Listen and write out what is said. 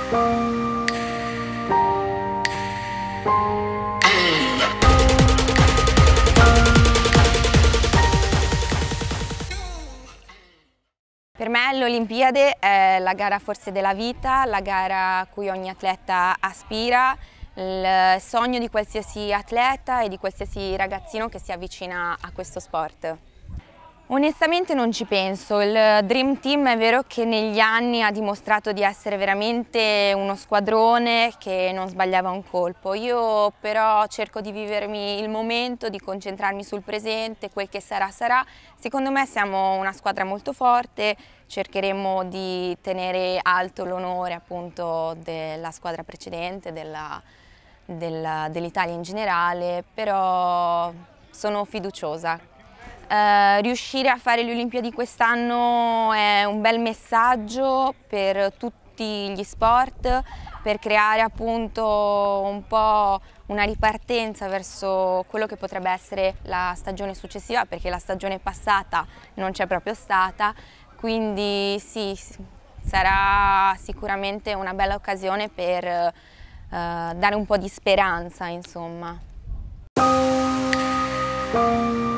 Per me l'Olimpiade è la gara forse della vita, la gara a cui ogni atleta aspira, il sogno di qualsiasi atleta e di qualsiasi ragazzino che si avvicina a questo sport. Onestamente non ci penso, il Dream Team è vero che negli anni ha dimostrato di essere veramente uno squadrone che non sbagliava un colpo. Io però cerco di vivermi il momento, di concentrarmi sul presente, quel che sarà sarà. Secondo me siamo una squadra molto forte, cercheremo di tenere alto l'onore appunto della squadra precedente, dell'Italia in generale, però sono fiduciosa. Riuscire a fare le Olimpiadi quest'anno è un bel messaggio per tutti gli sport, per creare appunto un po' una ripartenza verso quello che potrebbe essere la stagione successiva, perché la stagione passata non c'è proprio stata, quindi sì, sarà sicuramente una bella occasione per dare un po' di speranza, insomma.